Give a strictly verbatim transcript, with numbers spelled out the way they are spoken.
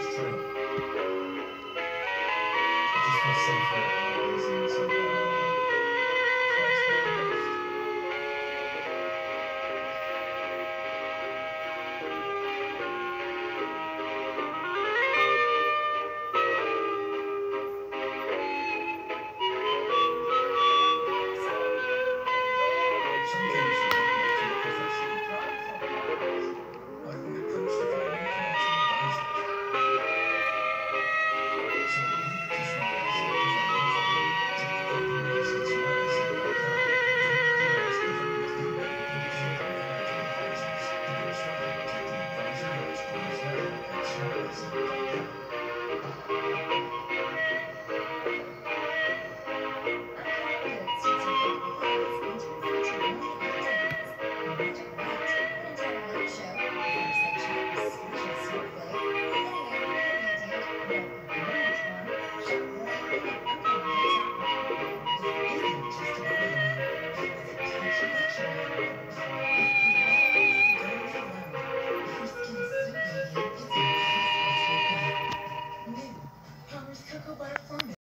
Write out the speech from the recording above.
true. It just feels safer and more easy to um, fight against. Some games are like too professional. Like the approach to climbing cannot advise it. So we need to smile as a development problem. Take the problem as a smile as a outcome. Don't do as development theory in the shape of financial advisors. To get started, take the advisor notes quiz now at smileasy dot com. New Powers Cocoa Butter Formula.